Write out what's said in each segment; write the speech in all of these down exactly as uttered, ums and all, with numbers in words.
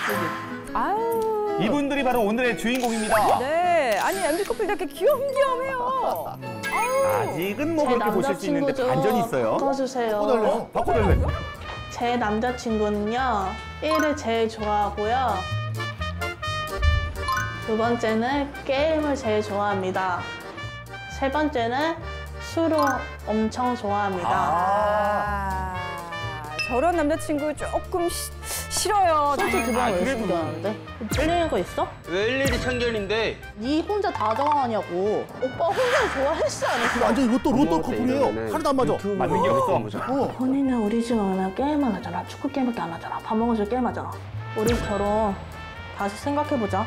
아유. 이분들이 바로 오늘의 주인공입니다. 네, 아니 엠지 커플도 이렇게 귀염귀염해요. 아직은 뭐 그렇게 보실 수 있는데 반전이 있어요. 바꿔주세요. 바꿔달래요? 바꿔달래요? 제 남자친구는요, 일을 제일 좋아하고요. 두 번째는 게임을 제일 좋아합니다. 세 번째는 술을 엄청 좋아합니다. 아, 저런 남자친구 조금 시, 싫어요. 솔직히 그건 아, 왜 그래도- 숨겨놨는데? 틀리는 거 있어? 왜 일일이 참견인데? 네 혼자 다 정하냐고. 오빠 혼자 좋아했어, 안 했어? 완전 로또 로또 먹을 때 커플이에요. 이러면은 하나도 안 맞아. 맞는 게 없어. 어. 본인은 우리 집 오면 게임만 하잖아. 축구 게임밖에 안 하잖아. 밥 먹으면서 게임하잖아. 우리 결혼 다시 생각해보자.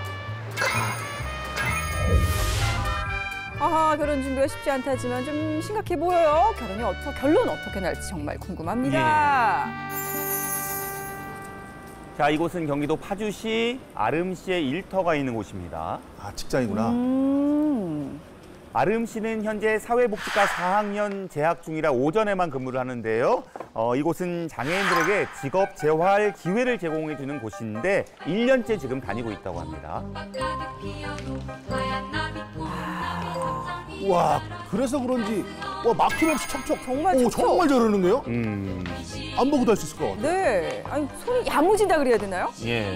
아하, 결혼 준비가 쉽지 않다지만 좀 심각해 보여요. 결혼이 어떻게, 결론 어떻게 날지 정말 궁금합니다. 자, 이곳은 경기도 파주시 아름시의 일터가 있는 곳입니다. 아, 직장이구나. 음. 아름 씨는 현재 사회복지과 사 학년 재학 중이라 오전에만 근무를 하는데요. 어, 이곳은 장애인들에게 직업 재활 기회를 제공해주는 곳인데 일 년째 지금 다니고 있다고 합니다. 와, 그래서 그런지 와 막힘없이 척척. 정말 오, 척척. 정말 저러는데요? 음, 안 보고도 할 수 있을 것 같아. 네, 아니 손이 야무진다 그래야 되나요? 예.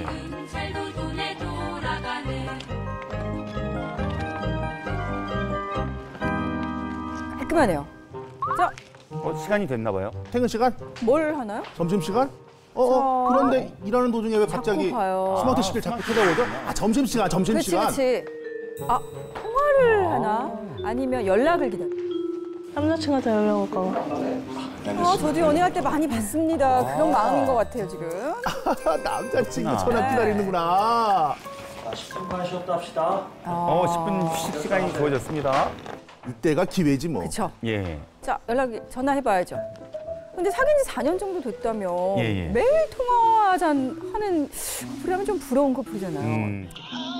깔끔하네요. 자, 어, 시간이 됐나 봐요. 퇴근 시간? 뭘 하나요? 점심 시간? 어, 어, 저- 그런데 일하는 도중에 왜 갑자기 자꾸 봐요. 스마트 시계를 자꾸 쳐다보죠? 아, 점심 시간, 점심 그렇지, 시간. 그렇지. 아, 통화를 하나? 아니면 연락을 기다려? 남자친구한테 연락 올까 봐. 아, 저도 연애할 때 많이 받습니다. 그런 마음인 것 같아요, 지금. 남자친구 아. 전화 기다리는구나. 십 분간 쉬었다 합시다. 어, 십 분 휴식 시간이 주어졌습니다. 이때가 기회지 뭐. 그렇죠. 예. 자, 연락이 전화해봐야죠. 근데 사귄 지 사 년 정도 됐다면 예, 예. 매일 통화하자 하는 커플이라면 좀 부러운 커플이잖아요. 음,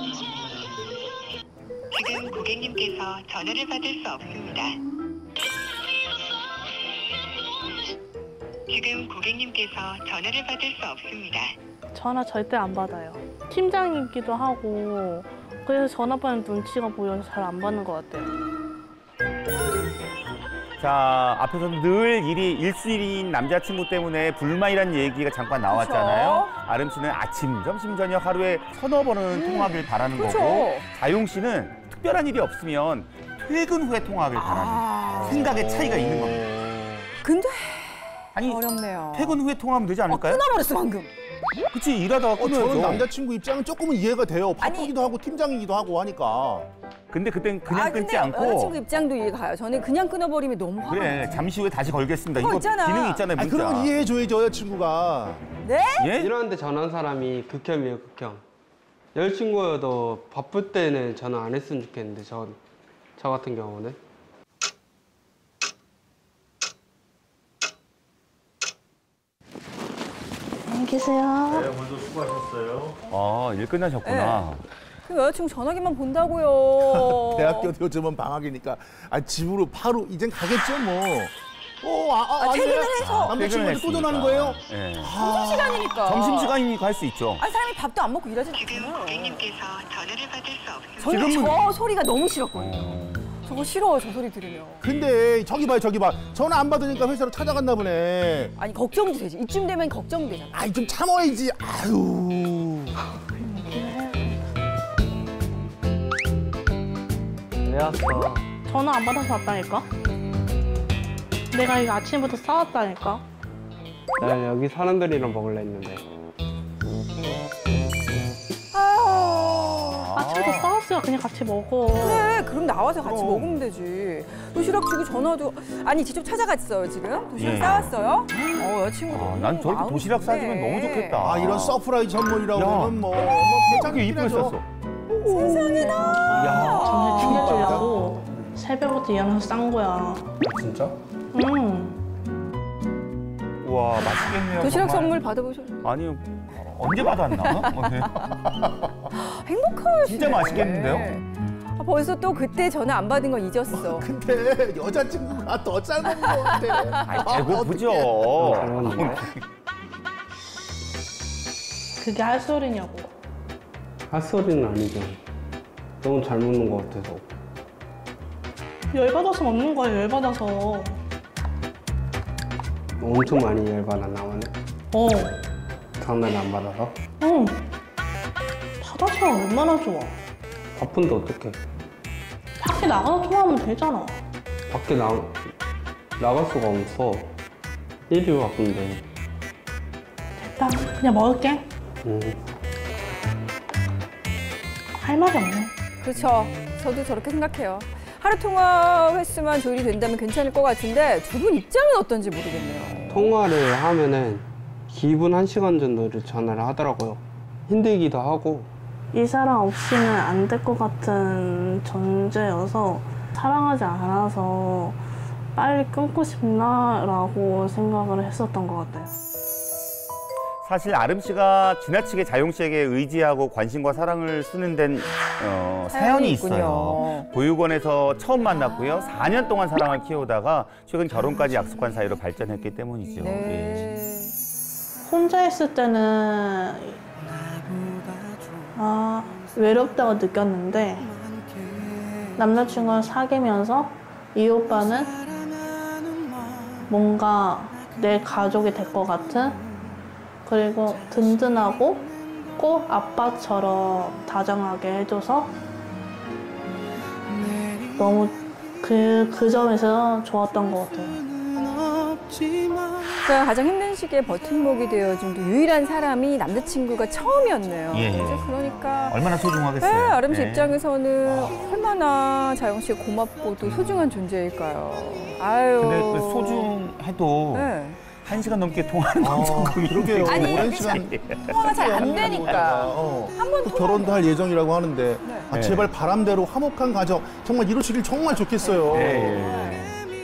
지금 고객님께서 전화를 받을 수 없습니다. 지금 고객님께서 전화를 받을 수 없습니다. 전화 절대 안 받아요. 팀장이기도 하고 그래서 전화 받는 눈치가 보여서 잘 안 받는 것 같아요. 자, 앞에서 늘 일이 일수일인 남자친구 때문에 불만이라는 얘기가 잠깐 나왔잖아요. 그쵸. 아름 씨는 아침, 점심, 저녁 하루에 서너 번은 통화하길 바라는 그쵸. 거고, 자용 씨는 특별한 일이 없으면 퇴근 후에 통화하길 바라는 아. 생각의 차이가 있는 겁니다. 근데 아니, 어렵네요. 퇴근 후에 통화하면 되지 어, 않을까요? 끊어버렸어, 방금. 그치, 일하다가 어, 저는 끊어야죠. 남자친구 입장은 조금은 이해가 돼요. 아니. 바쁘기도 하고 팀장이기도 하고 하니까. 근데 그땐 그냥 아, 끊지 근데 않고 여자친구 입장도 이해가 가요. 저는 그냥 끊어버리면 너무 화가 그래, 나요. 잠시 후에 다시 걸겠습니다. 그거 이거 있잖아. 기능이 있잖아요, 아, 문자. 그러면 이해해줘야죠, 여자친구가. 네? 예? 일하는데 전화한 사람이 극혐이에요, 극혐. 여자친구여도 바쁠 때는 전화 안 했으면 좋겠는데, 저, 저 같은 경우는. 안녕히 계세요. 네, 오늘도 수고하셨어요. 아, 일 끝나셨구나. 그 여자친구 전화기만 본다고요. 대학교 요즘은 방학이니까 아, 집으로 바로 이젠 가겠죠 뭐. 어, 아, 아, 아, 아니에요? 퇴근을 해서. 남자친구한테 또 전화하는 거예요? 예. 점심시간이니까. 점심시간이니까 할 수 있죠. 아니, 사람이 밥도 안 먹고 일하지 지금 않잖아요. 고객님께서 전화를 받을 수 없습니다. 저는 지금은- 저 소리가 너무 싫었거든요. 저거 싫어요, 저 소리 들으면. 근데 저기 봐요, 저기 봐. 전화 안 받으니까 회사로 찾아갔나 보네. 아니, 걱정도 되지. 이쯤 되면 걱정되잖아. 아이, 좀 참아야지. 아유. 왜 왔어? 전화 안 받아서 왔다니까? 내가 이거 아침부터 싸웠다니까? 나 여기 사람들이랑 먹을래 했는데. 아, 아침부터 싸웠어요. 그냥 같이 먹어. 그래, 그럼 나와서 같이 그럼. 먹으면 되지. 도시락 주고 전화도 아니 직접 찾아갔어요 지금. 도시락 예. 싸왔어요. 어, 여자친구도. 아, 난 저렇게 마음이 도시락 싸주면 좋네. 너무 좋겠다. 아, 이런 서프라이즈 선물이라고 야. 하면 뭐, 뭐 그게 괜찮긴 이쁘게 하죠. 썼어. 세상에나. 점심 챙겨주려고 새벽부터 일어나서 싼 거야. 진짜? 응. 우와, 맛있겠네요. 도시락 정말. 선물 받아보셨어요? 아니요. 언제 받았나? 어, 네. 행복하시네. 진짜 맛있겠는데요? 아, 벌써 또 그때 전화 안 받은 거 잊었어. 근데 여자친구가 더 짧은 거 같아. 아이, 배고프죠. 잘 먹는데? 그게 할 소리냐고. 핫소리는 아니죠. 너무 잘 먹는 것 같아서. 열받아서 먹는 거야, 열받아서. 엄청 많이 열받았나 보네. 어, 장난 안 받아서. 응. 받아서 얼마나 좋아. 바쁜데 어떡해. 밖에 나가서 통화하면 되잖아. 밖에 나, 나갈 수가 없어. 일이 바쁜데. 됐다, 그냥 먹을게. 음. 할 말이 없네. 그렇죠. 저도 저렇게 생각해요. 하루 통화 횟수만 조율이 된다면 괜찮을 것 같은데 두 분 입장은 어떤지 모르겠네요. 통화를 하면은 기분 한 시간 정도를 전화를 하더라고요. 힘들기도 하고. 이 사람 없이는 안 될 것 같은 존재여서 사랑하지 않아서 빨리 끊고 싶나라고 생각을 했었던 것 같아요. 사실 아름 씨가 지나치게 자용 씨에게 의지하고 관심과 사랑을 쓰는 데는 어, 사연이 사연이 있어요. 있군요. 보육원에서 처음 만났고요. 사 년 동안 사랑을 키우다가 최근 결혼까지 약속한 사이로 발전했기 때문이죠. 예. 네. 혼자 있을 때는 아, 외롭다고 느꼈는데 남자친구를 사귀면서 이 오빠는 뭔가 내 가족이 될 것 같은, 그리고 든든하고 꼭 아빠처럼 다정하게 해줘서 너무 그, 그 점에서 좋았던 것 같아요. 그러니까 가장 힘든 시기에 버팀목이 되어준 또 유일한 사람이 남자친구가 처음이었네요. 예. 이제 그러니까 얼마나 소중하겠어요. 네, 아름 씨 네. 입장에서는 얼마나 자영 씨가 고맙고 또 소중한 존재일까요. 아유. 근데 그 소중해도 네. 한 시간 넘게 통화하는 건 아, 조금 그러게요. 아니, 오랜 시간 통화가 잘 안 되니까. 어. 한 번 또 통화. 결혼도 할 예정이라고 하는데 아, 네. 제발 바람대로 화목한 가정 정말 이루시길 정말 좋겠어요. 네.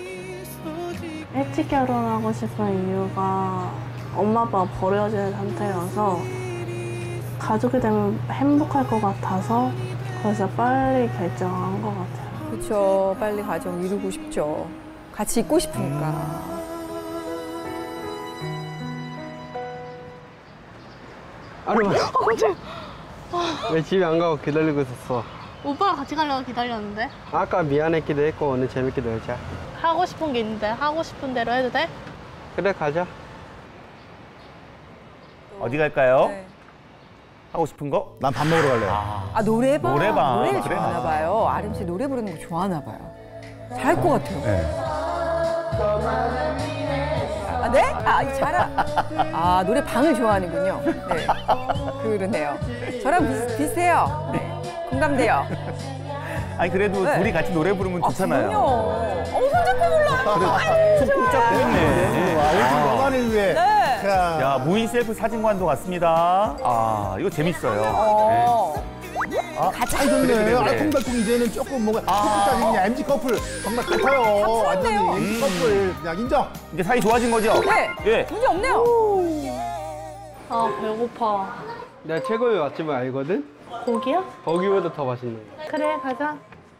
일찍 결혼하고 싶은 이유가 엄마 아빠가 버려진 상태여서 가족이 되면 행복할 것 같아서 그래서 빨리 결정한 것 같아요. 그렇죠. 빨리 가정 이루고 싶죠. 같이 있고 싶으니까. 아르마. 왜 집에 안 가고 기다리고 있었어? 오빠랑 같이 가려고 기다렸는데. 아까 미안했기도 했고 오늘 재밌게 놀자. 하고 싶은 게 있는데 하고 싶은 대로 해도 돼? 그래 가자. 어디 갈까요? 네. 하고 싶은 거? 난 밥 먹으러 갈래요. 아, 노래방. 노래방. 노래를 그래. 좋아하나 봐요. 아름 씨 노래 부르는 거 좋아하나 봐요. 잘할 것 같아요. 네. 아, 네? 아, 이 잘하. 아, 노래방을 좋아하는군요. 네. 그러네요. 저랑 비슷, 비슷해요. 네. 공감돼요. 아니 그래도 네. 둘이 같이 노래 부르면 좋잖아요. 그럼요. 어, 손잡고 불러요. 손 꼭 잡고 있네. 와, 오늘 영화를 위해. 네. 자, 야, 무인 셀프 사진관도 갔습니다. 아, 이거 재밌어요. 어. 아, 같이 잘 좋네. 그래, 그래, 그래. 알콩달콩 이제는 조금 뭔가 커플까지 엠지 커플 정말 같아요. 완전히 엠지 커플 그냥 인정. 이제 사이 좋아진 거죠? 네. 예. 문제 없네요. 아 배고파. 내가 최고의 맛집을 알거든? 고기야? 거기보다 더 맛있는 거. 그래 가자.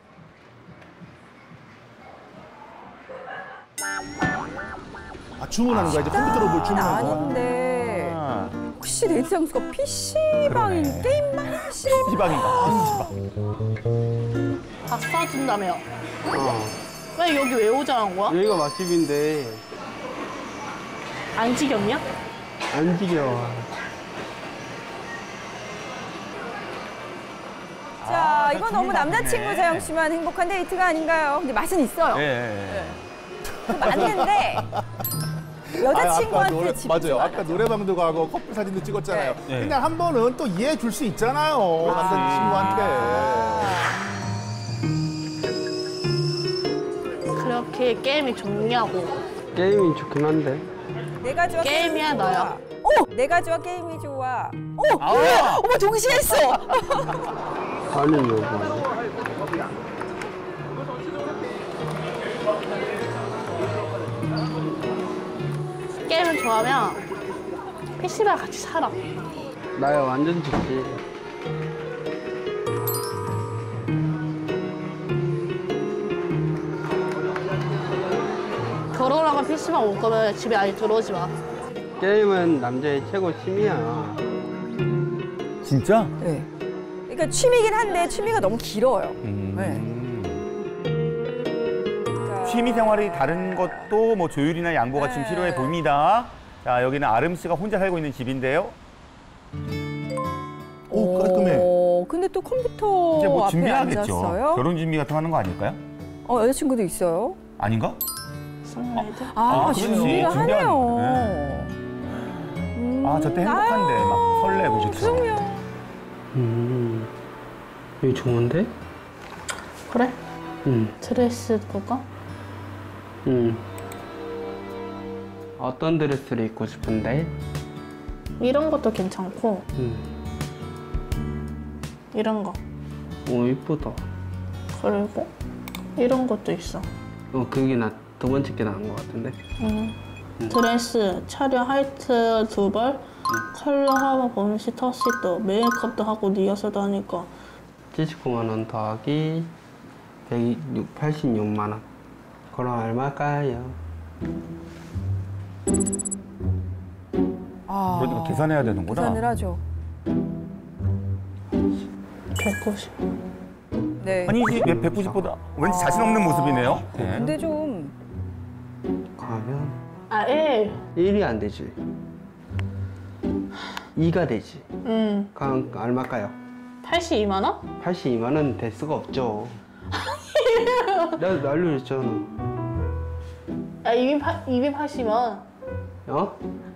아, 주문하는 거야. 이제 컴퓨터로 뭘 주문하는 거야. 아닌데 아, 혹시 데이트 장소가 피시방인 그러네. 게임방 피시? 지방인가? 아, 밥 사준다며. 어. 왜 여기 왜 오자는 거야? 여기가 맛집인데 안 지겹냐? 안 지겨워. 자, 아, 이건 다 너무 준비가 남자친구 되네. 자영 씨만 행복한 데이트가 아닌가요? 근데 맛은 있어요. 예, 예, 예. 맞는데 아, 아까 여자친구한테 노래, 집중 맞아요. 안 아까 하죠. 노래방도 가고 커플 사진도 찍었잖아요. 네. 그냥 한 번은 또 이해해 줄 수 있잖아요. 남자친구한테. 그렇게 게임이 좋냐고. 게임이 좋긴 한데. 내가 좋아 게임이야, 게임이 너야? 좋아. 오, 내가 좋아 게임이 좋아. 오, 아. 뭐야? 어머 동시에 했어. 아니 여보. 게임을 좋아하면 피시방 같이 살아. 나야 완전 좋지. 결혼하고 피시방 올 거면 집에 아예 들어오지 마. 게임은 남자의 최고 취미야. 진짜? 네. 그러니까 취미긴 한데 취미가 너무 길어요. 음. 네. 그러니까 취미 생활이 다른 것도 뭐 조율이나 양보가 좀 네. 필요해 보입니다. 자, 여기는 아름 씨가 혼자 살고 있는 집인데요. 오, 깔끔해. 어, 근데 또 컴퓨터 이제 뭐 앞에 준비하겠죠. 앉았어요. 결혼 준비 같은 거 하는 거 아닐까요? 어, 여자친구도 있어요. 아닌가? 선라이드? 아, 아, 그렇지. 준비를 준비하는 하네요. 네. 음, 아, 저때 행복한데 아유, 막 설레고 그렇죠. 그럼요. 음, 여기 좋은데? 그래? 음, 드레스 볼까? 음. 어떤 드레스를 입고 싶은데? 이런 것도 괜찮고 음, 이런 거 오, 이쁘다. 그리고 이런 것도 있어. 어, 그게 나 두 번째 게 나은 것 같은데? 음. 드레스, 촬영 하이트 두 벌, 컬러 하고 범시 터시도 메이크업도 하고 리허설도 하니까 칠십구만 원 더하기 백팔십육만 원. 그럼 얼마일까요? 아, 그러니까 계산해야 되는구나. 계산을 하죠. 백구십. 네. 아니지, 왜 백구십보다 왠지 자신 없는 모습이네요. 네. 근데 좀 그러면 아, 일. 일이 안 되지. 이가 되지. 음. 그럼 얼마일까요? 팔십이만 원? 팔십이만 원 될 수가 없죠. 내가 날려줬잖아. 아, 이백팔십 원. 어?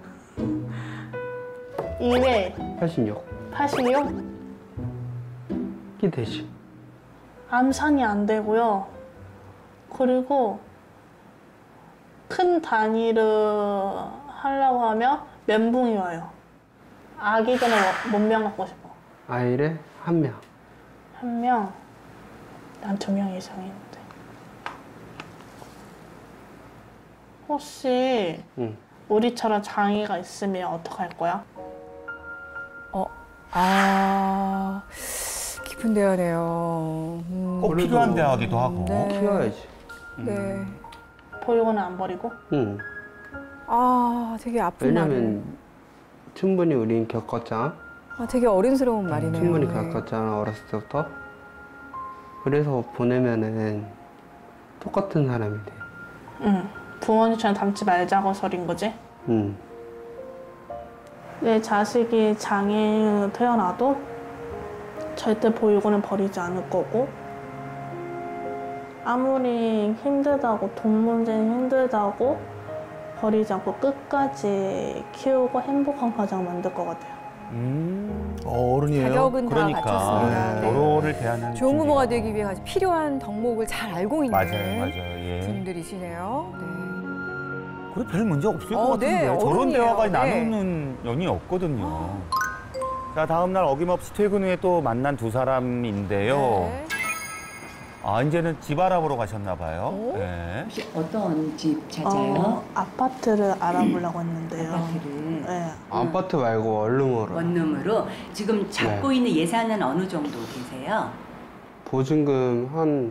이백팔십육. 팔십육? 이게 되지. 암산이 안 되고요. 그리고 큰 단위를 하려고 하면 멘붕이 와요. 아기들은 몇 명 갖고 싶어? 아이를 한 명. 한 명? 난 두 명 이상인데. 혹시 응. 우리처럼 장애가 있으면 어떡할 거야? 어, 아, 깊은 대화네요. 음, 꼭 필요한 대화기도 하고. 네. 키워야지. 네. 보육원은 안 버리고? 응. 아, 되게 아픈 왜냐면 충분히 우린 겪었잖아. 말. 아, 되게 어른스러운 말이네요. 충분히 네. 겪었잖아, 어렸을 때부터. 그래서 보내면은 똑같은 사람이 돼. 응. 부모님처럼 닮지 말자고 소린 거지? 응. 내 자식이 장애인으로 태어나도 절대 보육원은 버리지 않을 거고, 아무리 힘들다고, 돈 문제는 힘들다고 버리지 않고 끝까지 키우고 행복한 가정 만들 것 같아요. 음, 어, 어른이에요. 자격은 그러니까 다 갖췄습니다. 네. 서로를 대하는 좋은 준비가. 부모가 되기 위해 가장 필요한 덕목을 잘 알고 있는 맞아요, 맞아요. 예. 분들이시네요. 네. 그래 별 문제 없을 어, 것 같은데 네, 저런 어른이에요. 대화까지 네. 나누는 연이 없거든요. 자, 다음 날 어김없이 퇴근 후에 또 만난 두 사람인데요. 네. 아, 이제는 집 알아보러 가셨나 봐요. 오? 네. 혹시 어떤 집 찾아요? 어, 아파트를 알아보려고 했는데요. 아파트를 네. 아파트 말고 원룸으로. 원룸으로 지금 잡고 네. 있는 예산은 어느 정도 되세요? 보증금 한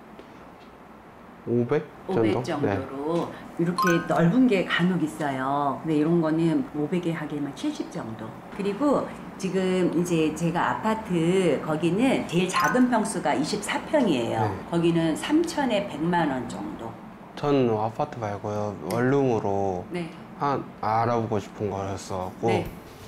오백 정도? 오백 네. 정도로 이렇게 넓은 게 간혹 있어요. 근데 이런 거는 오백에 하기에만 칠십 정도. 그리고 지금 이제 제가 아파트 거기는 제일 작은 평수가 이십사 평이에요. 네. 거기는 삼천에 백만 원 정도. 전 아파트 말고요. 원룸으로 네. 한 알아보고 싶은 거였어갖고. 네.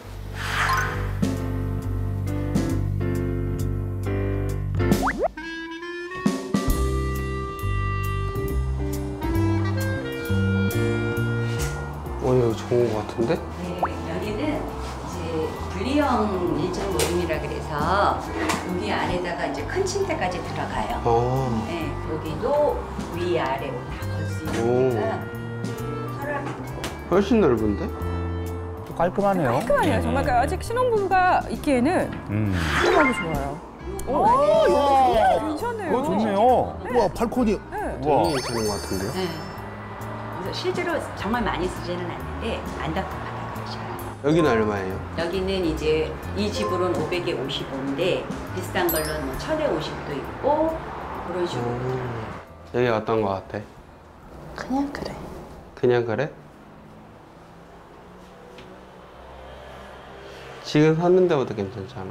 어, 여기 좋은 거 같은데? 네, 여기는 이제 분리형 일 층 모임이라 그래서 여기 안에다가 이제 큰 침대까지 들어가요. 아, 네, 여기도 위 아래 다 걸 수 있으니까 서랍 훨씬 넓은데? 또 깔끔하네요. 깔끔하네요. 정말 그 아직 신혼부부가 있기에는 음. 깔끔하고 좋아요. 오, 여기 괜찮네요. 그거 좋네요. 우와, 발코니. 네. 우와. 되게 괜찮은 거 같은데? 네. 그래서 실제로 정말 많이 쓰지는 않는데 안 닦고 받아가셔요. 여기는 얼마예요? 여기는 이제 이 집으로는 오백에 오십오인데 비슷한 걸로는 뭐 천에 오십도 있고 그런 식으로. 음, 여기 어떤 거 같아? 그냥 그래. 그냥 그래? 지금 사는 데보다 괜찮잖아.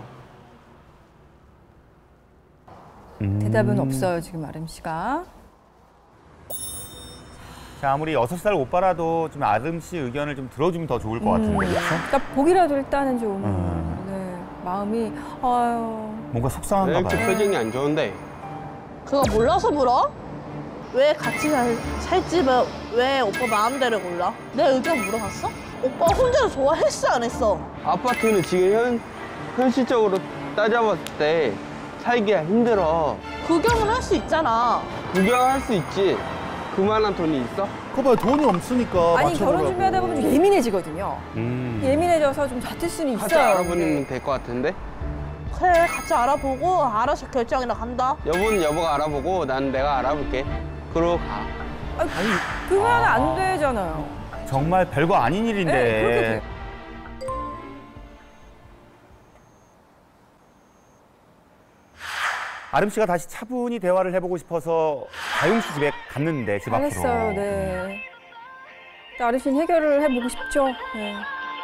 음. 대답은 없어요, 지금 아름 씨가. 자, 아무리 여섯 살 오빠라도 좀 아름 씨 의견을 좀 들어주면 더 좋을 것 같은데, 그렇죠? 그러니까 보기라도 일단은 좀 음. 네, 마음이 아유. 뭔가 왜 속상한가 이렇게 봐요. 표정이 안 좋은데? 그거 몰라서 물어? 왜 같이 살, 살지 왜, 왜 오빠 마음대로 골라? 내 의견 물어봤어? 오빠 혼자서 좋아했어 안 했어? 아파트는 지금 현, 현실적으로 따져봤을 때 살기가 힘들어. 구경은 할 수 있잖아. 구경할 수 있지. 그만한 돈이 있어? 그거 봐요, 돈이 없으니까 아니 맞춰보라고. 결혼 준비하다 보면 좀 예민해지거든요. 음. 예민해져서 좀 다툴 수는 같이 있어요. 알아보면 될 것 같은데? 그래 같이 알아보고 알아서 결정이나 간다. 여보는 여보가 알아보고 난 내가 알아볼게. 그러고 가. 그건 안 되잖아요. 정말 별거 아닌 일인데. 네, 그렇게 돼요. 아름 씨가 다시 차분히 대화를 해보고 싶어서 다용 씨 집에 갔는데, 집 앞으로. 잘했어요, 네. 아름 씨는 해결을 해보고 싶죠. 네.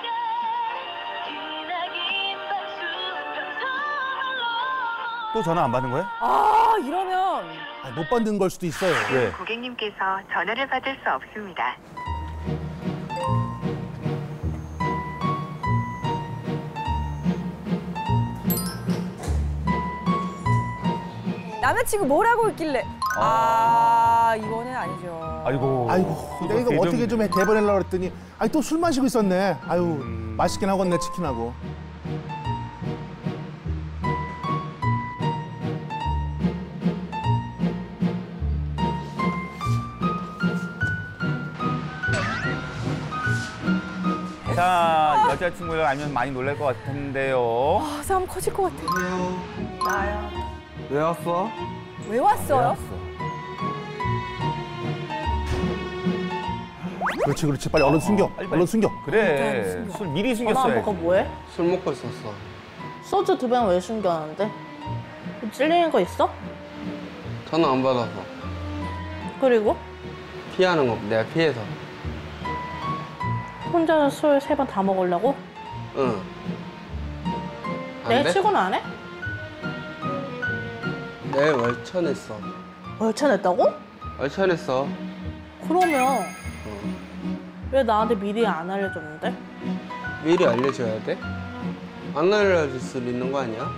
또 전화 안 받는 거예요? 아 이러면 아니, 못 받는 걸 수도 있어요. 왜? 고객님께서 전화를 받을 수 없습니다. 남자친구 뭐라고 했길래 아 이거는 아니죠. 아이고. 아이고, 내가 이거 어떻게 좀 해, 대버리려고 그랬더니 아니 또 술 마시고 있었네. 아유, 음. 맛있긴 하겠네, 치킨하고. 자, 여자친구를 알면 많이 놀랄 것 같은데요. 아, 싸움 커질 것 같아요. 나야. 왜 왔어? 왜 왔어요? 그렇지, 그렇지. 빨리 얼른 숨겨. 빨리, 빨리. 얼른 숨겨. 그래, 술 미리 전화 안 숨겼어야지. 받고 뭐해? 술 먹고 있었어. 소주 두 병 왜 숨겨놨는데? 찔리는 거 있어? 전화 안 받아서. 그리고 피하는 거 내가 피해서. 혼자서 술 세 번 다 먹으려고? 응. 안 내일 돼? 출근 안 해? 내일 월천했어. 월천했다고? 월천했어. 그러면 어. 왜 나한테 미리 안 알려줬는데? 미리 알려줘야 돼? 안 알려줄 수 있는 거 아니야?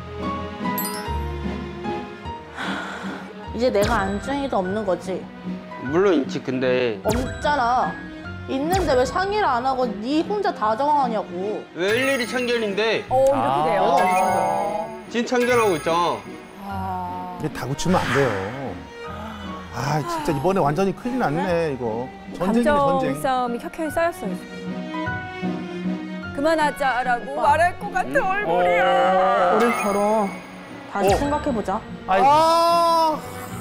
이제 내가 안중이도 없는 거지? 물론 있지. 근데 없잖아. 있는데 왜 상의를 안 하고 네 혼자 다 정하냐고. 왜 일일이 참견인데? 어 이렇게 아. 돼요. 내가 어디 참견? 진 참견하고 있잖아. 아. 이게 다구치면 안 돼요. 아, 진짜 이번에 완전히 큰일 났네, 이거. 전쟁이네, 감정 전쟁. 싸움이 켜켜이 쌓였어요. 지금. 그만하자라고 말할 것 같은 얼굴이야. 우리 결혼 다시 어. 생각해보자. 아이, 아,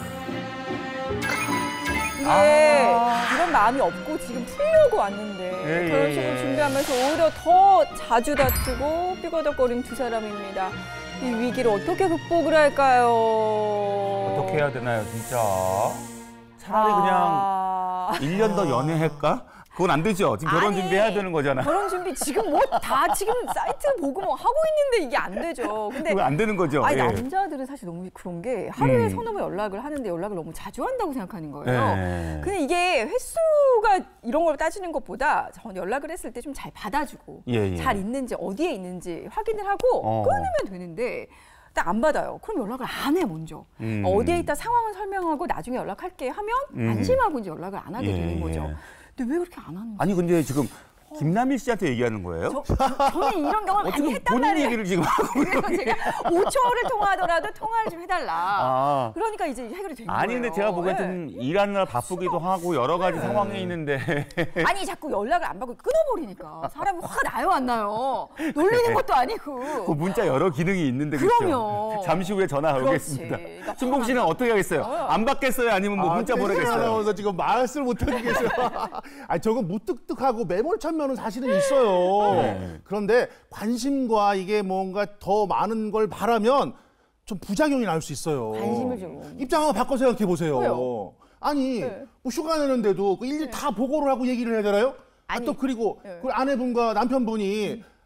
이게 이런 마음이 없고 지금 풀려고 왔는데 예, 예, 결혼식을 예. 준비하면서 오히려 더 자주 다투고 삐거덕거리는 두 사람입니다. 이 위기를 어떻게 극복을 할까요? 어떻게 해야 되나요, 진짜? 차라리 그냥 아... 일 년 더 연애할까? 그건 안 되죠. 지금 결혼 아니, 준비해야 되는 거잖아. 결혼 준비 지금 뭐 다 지금 사이트 보고 뭐 하고 있는데 이게 안 되죠. 근데 그건 안 되는 거죠. 아니 예. 남자들은 사실 너무 그런 게 하루에 음. 서너 번 연락을 하는데 연락을 너무 자주 한다고 생각하는 거예요. 예. 근데 이게 횟수가 이런 걸 따지는 것보다 전 연락을 했을 때 좀 잘 받아주고 예, 예. 잘 있는지 어디에 있는지 확인을 하고 어. 끊으면 되는데 딱 안 받아요. 그럼 연락을 안 해 먼저. 음. 어디에 있다 상황을 설명하고 나중에 연락할게 하면 음. 안심하고 이제 연락을 안 하게 예, 되는 예. 거죠. 근데 왜 그렇게 안 하는지. 아니, 근데 지금 김남일 씨한테 얘기하는 거예요? 저, 저, 저는 이런 경험을 많이 어떻게 했단 본인 말이에요. 얘기를 지금 하고 그래서 제가 오 초를 통화하더라도 통화를 좀 해달라. 아. 그러니까 이제 해결이 된 거예요. 아니, 근데 제가 보기엔 네. 좀 일하느라 바쁘기도 하고 여러 가지 상황에 있는데. 아니 자꾸 연락을 안 받고 끊어버리니까 사람이 화가 나요 안 나요? 놀리는 것도 아니고. 그 문자 여러 기능이 있는데 그렇죠? 그럼요. 잠시 후에 전화 그렇지. 오겠습니다. 그러니까 순봉 씨는 어떻게 하겠어요? 어. 안 받겠어요? 아니면 뭐 문자 보내겠어요? 아나운서 지금 말씀을 못하고 계세요. 아니, 저건 무뚝뚝하고 매몰찬 면은 사실은 있어요. 네. 그런데 관심과 이게 뭔가 더 많은 걸 바라면 좀 부작용이 날 수 있어요. 관심을 좀. 입장 한번 바꿔 생각해 보세요. 왜요? 아니, 네. 뭐 휴가 내는데도 그 일일이 다 보고를 하고 얘기를 해야 되나요? 아, 아니, 또 그리고 네. 그 아내분과 남편분이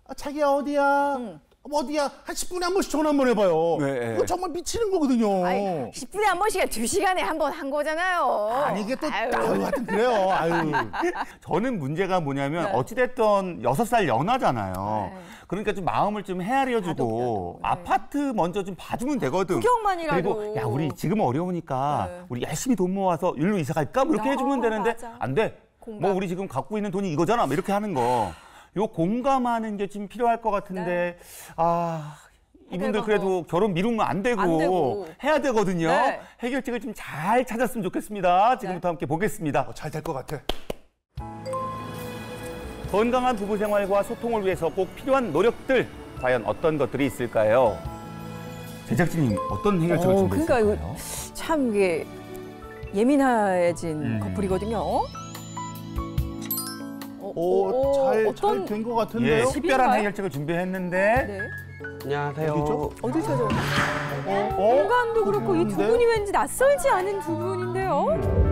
아, 자기야 어디야? 응. 어디야? 한 십 분에 한 번씩 전화 한번 해봐요. 네. 이거 정말 미치는 거거든요. 아니, 십 분에 한 번씩이야 두 시간에 한 번 한 거잖아요. 아니 이게 또 아유. 아유, 하여튼 그래요. 아유. 저는 문제가 뭐냐면 네. 어찌됐든 여섯 살 연하잖아요. 네. 그러니까 좀 마음을 좀 헤아려주고 다독, 다독. 네. 아파트 먼저 좀 봐주면 되거든. 구경만이라도. 그리고 야 우리 지금 어려우니까 네. 우리 열심히 돈 모아서 일로 이사 갈까? 뭐 이렇게 야, 해주면 되는데 맞아. 안 돼. 공감. 뭐 우리 지금 갖고 있는 돈이 이거잖아. 뭐 이렇게 하는 거. 요 공감하는 게 좀 필요할 것 같은데 아. 이분들 해결방법. 그래도 결혼 미루면 안 되고, 안 되고. 해야 되거든요. 네. 해결책을 좀 잘 찾았으면 좋겠습니다. 지금부터 함께 보겠습니다. 어, 잘 될 것 같아. 건강한 부부 생활과 소통을 위해서 꼭 필요한 노력들 과연 어떤 것들이 있을까요? 제작진님 어떤 해결책을 어, 준비했을까요? 그러니까 이거 참 이게 예민해진 음. 커플이거든요. 어, 오, 어, 잘 어떤- 잘 된 것 예, 같은데요? 집인가요? 특별한 해결책을 준비했는데 네. 안녕하세요. 어디죠? 어딜 찾아요? 어? 공간도 그렇고 이 두 좋은데? 분이 왠지 낯설지 않은 두 분인데요.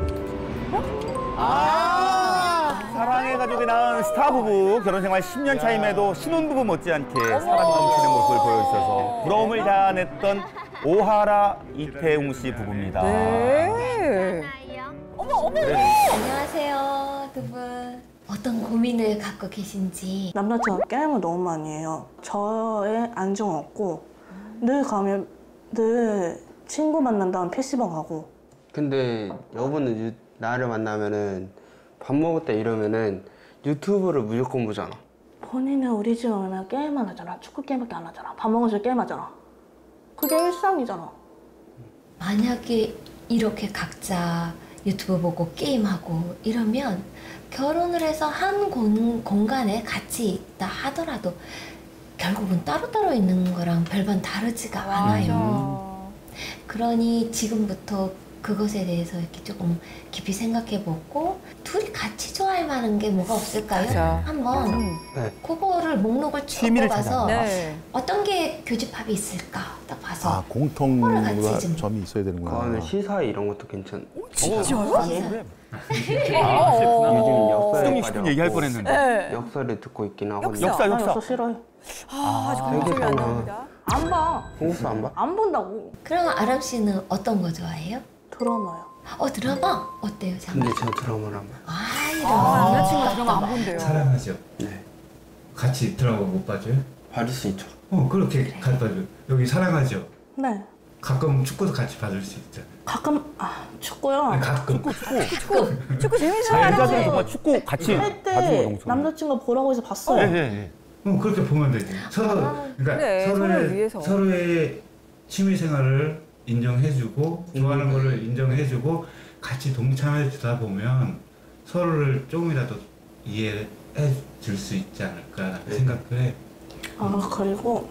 아, 사랑의 가족이 낳은 스타 부부 결혼 생활 십 년 차임에도 신혼부부 못지않게 사랑 넘치는 모습을 보여주셔서 부러움을 자아냈던 오하라 이태웅 씨 부부입니다. 네. 어머 어머. 네. 안녕하세요, 두 분. 어떤 고민을 갖고 계신지. 남자친구가 게임을 너무 많이 해요. 저의 안정 없고 늘 가면 늘 친구 만난다면 피시방 가고. 근데 여분은 유- 나를 만나면은 밥 먹을 때 이러면은 유튜브를 무조건 보잖아. 본인은 우리 집 오면 게임만 하잖아. 축구 게임밖에 안 하잖아. 밥 먹으면서 게임하잖아. 그게 일상이잖아. 만약에 이렇게 각자 유튜브 보고 게임하고 이러면 결혼을 해서 한 공, 공간에 같이 있다 하더라도 결국은 따로따로 있는 거랑 별반 다르지가 않아요. 그러니 지금부터 그것에 대해서 이렇게 조금 깊이 생각해보고 둘이 같이 좋아할 만한 게 뭐가 없을까요? 맞아. 한번 음. 네. 그거를 목록을 쭉 취미를 뽑아서 찾아. 네. 어떤 게 교집합이 있을까 딱 봐서 아 공통 그거를 같이 좀- 점이 있어야 되는구나. 그거는 시사 이런 것도 괜찮. 진짜요? 아, 그래. 어, 어. 요즘 역사에 수정이 싶은 얘기할 빠져갖고 뻔했는데. 네. 역사를 듣고 있긴 하거든요. 역사, 나 역사. 역사 싫어해. 아, 아주 아, 감정이 안 알겠구나. 나옵니다. 안 봐. 홍수 안 봐? 안 본다고. 그럼 아람 씨는 어떤 거 좋아해요? 드라마요. 어 드라마 어때요, 장르? 근데 저 드라마를 안 봐. 아 이런 아, 남자친구 드라마 안 본대요. 사랑하죠. 네. 같이 드라마 못 봐줘요? 봐줄 수 있죠. 어 그렇게 같이 봐줘. 여기 사랑하죠. 네. 가끔 축구도 같이 봐줄 수 있잖아. 가끔 아 축구요. 아니, 가끔. 축구, 축구 재밌어요. 남자들은 알아요. 정말 축구 같이 할 봐주는 거 때 너무 좋아요. 남자친구가 보라고 해서 봤어요. 네, 네, 네. 어 그렇게 보면 되지. 서로 그러니까 그래, 서로를 서로의 위해서. 서로의 취미 생활을 인정해주고 좋아하는 거를 인정해주고 같이 동참해 주다 보면 서로를 조금이라도 이해해 줄 수 있지 않을까 생각을 해. 아 그리고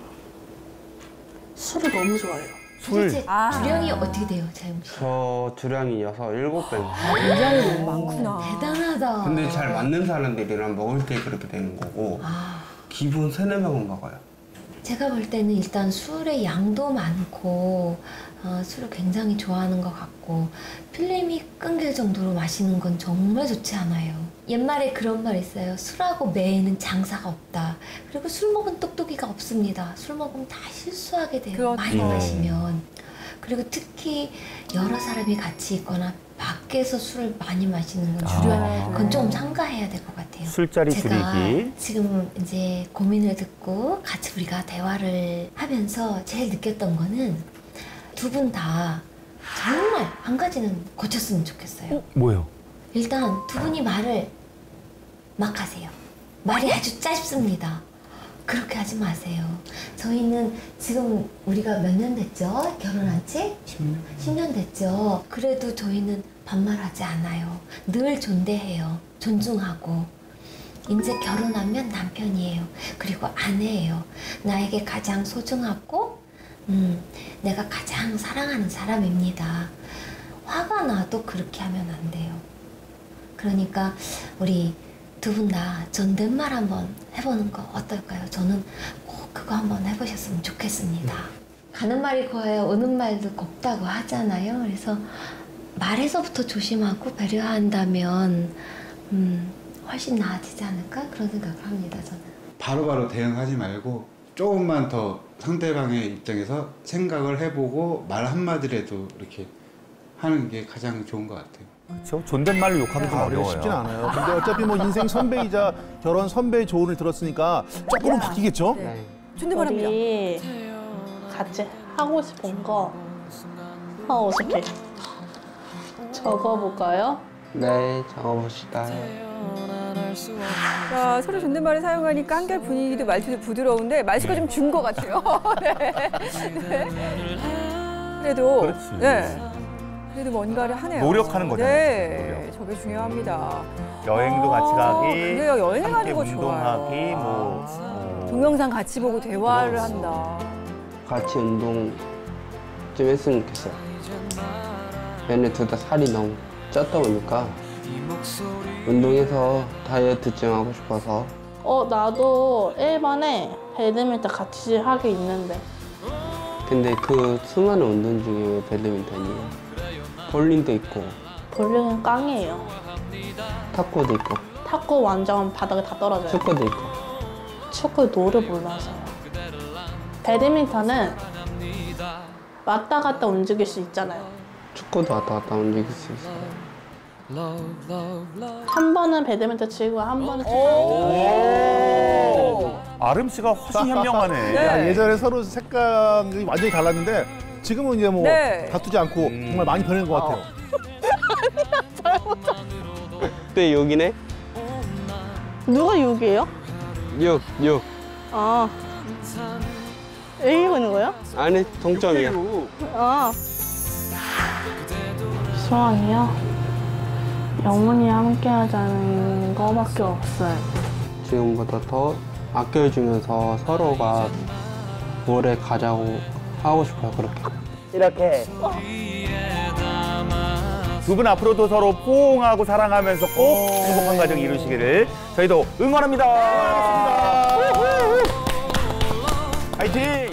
술을 너무 좋아해요. 도대체 아. 주량이 어떻게 돼요, 자영 씨? 저 주량이 여섯 일곱 배. 굉장히 너무 많구나. 대단하다. 근데 잘 맞는 사람들이랑 먹을 때 그렇게 되는 거고 아, 기본 세네 명은 먹어요. 제가 볼 때는 일단 술의 양도 많고 어, 술을 굉장히 좋아하는 것 같고 필름이 끊길 정도로 마시는 건 정말 좋지 않아요. 옛말에 그런 말 있어요. 술하고 매에는 장사가 없다. 그리고 술 먹은 똑똑이가 없습니다. 술 먹으면 다 실수하게 돼요. 그렇죠. 많이 마시면. 그리고 특히 여러 사람이 같이 있거나 밖에서 술을 많이 마시는 건 줄여야 그건 좀 삼가해야 될 것 같아요. 술자리 제가 줄이기. 지금 이제 고민을 듣고 같이 우리가 대화를 하면서 제일 느꼈던 거는 두 분 다 정말 한 가지는 고쳤으면 좋겠어요. 뭐요? 일단 두 분이 말을 막 하세요. 말이 아주 짧습니다. 그렇게 하지 마세요. 저희는 지금 우리가 몇 년 됐죠? 결혼한 지? 십 년. 십 년 됐죠? 그래도 저희는 반말하지 않아요. 늘 존대해요. 존중하고. 이제 결혼하면 남편이에요. 그리고 아내예요. 나에게 가장 소중하고 음, 내가 가장 사랑하는 사람입니다. 화가 나도 그렇게 하면 안 돼요. 그러니까 우리 두 분 다 존댓말 한번 해보는 거 어떨까요? 저는 꼭 그거 한번 해보셨으면 좋겠습니다. 가는 말이 고와야 오는 말도 곱다고 하잖아요. 그래서 말에서부터 조심하고 배려한다면 음, 훨씬 나아지지 않을까? 그런 생각을 합니다, 저는. 바로바로 대응하지 말고 조금만 더 상대방의 입장에서 생각을 해보고 말 한마디라도 이렇게 하는 게 가장 좋은 것 같아요. 그렇죠. 존댓말로 욕하기 좀 아, 어려워요. 쉽진 않아요. 근데 어차피 뭐 인생 선배이자 결혼 선배의 조언을 들었으니까 조금은 바뀌겠죠? 네. 존댓말합니다. 우리 같이 하고 싶은 거 하고 싶게 적어볼까요? 네, 적어봅시다. 자, 서로 존댓말을 사용하니까 한결 분위기도 말투도 부드러운데 말수가 좀 준 것 같아요. 네. 네. 그래도 그렇지. 네. 그래도 뭔가를 하네요. 노력하는 거잖아요. 네, 저게 중요합니다. 여행도 같이 가기, 그래요, 여행하는 함께 거 운동하기, 좋아요. 뭐 어, 동영상 같이 보고 대화를 한다. 같이 운동 좀 했으면 좋겠어요. 얘네 둘 다 살이 너무 쪘다 보니까 운동해서 다이어트 좀 하고 싶어서. 어, 나도 일반에 배드민턴 같이 하게 있는데. 근데 그 수많은 운동 중에 왜 배드민턴이에요? 볼링도 있고 볼링은 깡이에요. 탁구도 있고 탁구 완전 바닥에 다 떨어져요. 축구도 있고. 축구 노를 몰라서요. 배드민턴은 왔다 갔다 움직일 수 있잖아요. 축구도 왔다 갔다 움직일 수 있어요. 한 번은 배드민턴 치고 한 번은 축구. 오! 아름 씨가 훨씬 현명하네. 네. 야, 예전에 서로 색감이 완전히 달랐는데 지금은 이제 뭐 네. 다투지 않고 음. 정말 많이 변한 것 같아요. 네, 여기네. 누가 육이에요? 육, 육. 아. 이기고 있는 거예요? 아니, 동점이야. 아. 소원이요? 영원히 함께 하자는 거밖에 없어요. 지금보다 더 아껴주면서 서로가 오래 가자고 하고 싶어요, 그렇게. 이렇게. 두 분 앞으로도 서로 포옹하고 사랑하면서 꼭 행복한 가정 이루시기를 저희도 응원합니다. 응원하겠습니다. 화이팅!